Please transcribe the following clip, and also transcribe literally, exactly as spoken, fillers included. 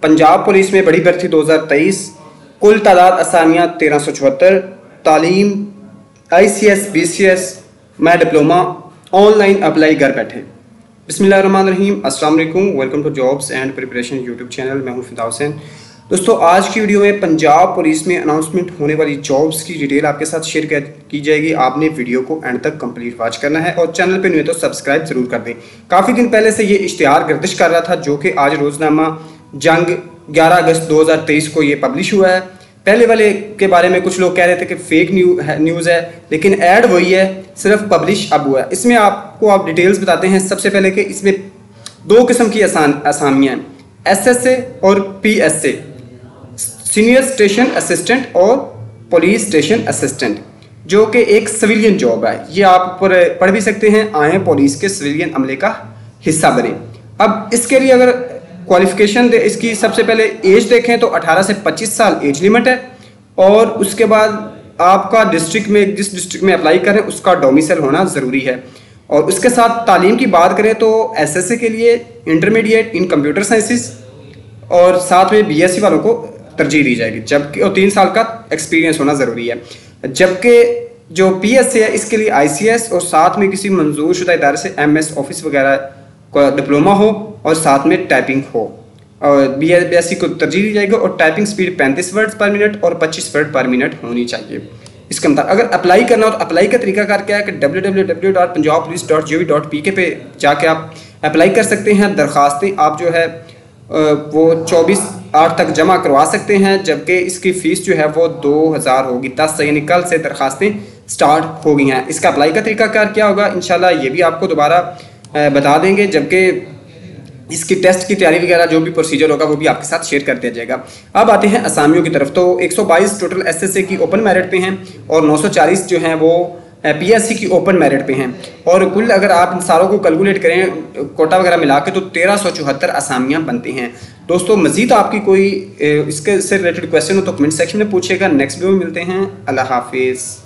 Punjab police में बड़ी भर्ती दो हज़ार तेईस, कुल तादाद असामियाँ तेरह सौ चौहत्तर, तालीम I C S B C S मैं डिप्लोमा, ऑनलाइन अप्लाई घर बैठे। बिस्मिल्लाहिर्रहमानिर्रहीम, अस्सलाम वालेकुम, welcome to jobs and preparation YouTube channel. मैं हूं फिदा हुसैन। दोस्तों, आज की वीडियो में पंजाब पुलिस में अनाउंसमेंट होने वाली जॉब्स की डिटेल आपके साथ शेयर की जाएगी। आपने वीडियो को एंड तक कंप्लीट वॉच करना है और चैनल पे नहीं तो सब्सक्राइब जरूर कर दें। काफ़ी दिन पहले से ये इश्तिहार गर्दिश कर रहा था, जो कि आज रोज़नामा जंग ग्यारह अगस्त दो हज़ार तेईस को ये पब्लिश हुआ है। पहले वाले के बारे में कुछ लोग कह रहे थे कि फेक न्यू है, न्यूज़ है, लेकिन ऐड वही है, सिर्फ पब्लिश अब हुआ है। इसमें आपको आप डिटेल्स बताते हैं। सबसे पहले कि इसमें दो किस्म की आसान असामियाँ हैं, एस एस ए और P S A, senior station assistant और पुलिस स्टेशन असिस्टेंट, जो कि एक सिविलियन जॉब है। ये आप पर पढ़ भी सकते हैं, आए पुलिस के सिविलियन अमले का हिस्सा बने। अब इसके लिए अगर क्वालिफिकेशन दे, इसकी सबसे पहले एज देखें तो अठारह से पच्चीस साल एज लिमिट है, और उसके बाद आपका डिस्ट्रिक्ट में, जिस डिस्ट्रिक्ट में अप्लाई करें उसका डोमिसाइल होना ज़रूरी है। और उसके साथ तालीम की बात करें तो एस एस ए के लिए इंटरमीडिएट इन कंप्यूटर साइंसिस और साथ में बी एस सी वालों को तरजीह दी जाएगी, जबकि और तीन साल का एक्सपीरियंस होना ज़रूरी है। जबकि जो पी एस ए है इसके लिए आई सी एस और साथ में किसी मंजूर शुदा इदारे से एम एस ऑफिस वगैरह का डिप्लोमा हो और साथ में टाइपिंग हो, और बी एस सी को तरजीह दी जाएगी। और टाइपिंग स्पीड पैंतीस वर्ड पर मिनट और पच्चीस वर्ड पर मिनट होनी चाहिए। इसके मतलब अगर अप्लाई करना हो तो अप्लाई का तरीका कार क्या है कि W W W dot Punjab police dot G O V dot P K पे जाके आप अप्लाई कर सकते हैं। दरख्वास्तें आप जो है वो चौबीस आठ तक जमा करवा सकते हैं, जबकि इसकी फ़ीस जो है वो दो हज़ार होगी। दस से यानी कल से दरख्वास्तें स्टार्ट हो गई हैं। इसका अप्लाई का तरीका कार क्या होगा इंशाल्लाह ये भी आपको दोबारा बता देंगे, जबकि इसकी टेस्ट की तैयारी वगैरह जो भी प्रोसीजर होगा वो भी आपके साथ शेयर कर दिया जाएगा। अब आते हैं असामियों की तरफ। तो एक सौ बाईस टोटल एस एस ए की ओपन मेरिट पे हैं और नौ सौ चालीस जो हैं वो पी एस सी की ओपन मेरिट पे हैं। और कुल अगर आप इन सारों को कैलकुलेट करें कोटा वगैरह मिला के तो तेरह सौ चौहत्तर असामियाँ बनती हैं। दोस्तों, मजीद आपकी कोई इसके से रिलेटेड क्वेश्चन हो तो कमेंट सेक्शन में पूछेगा। नेक्स्ट वीडियो में मिलते हैं। अल्लाह हाफिज़।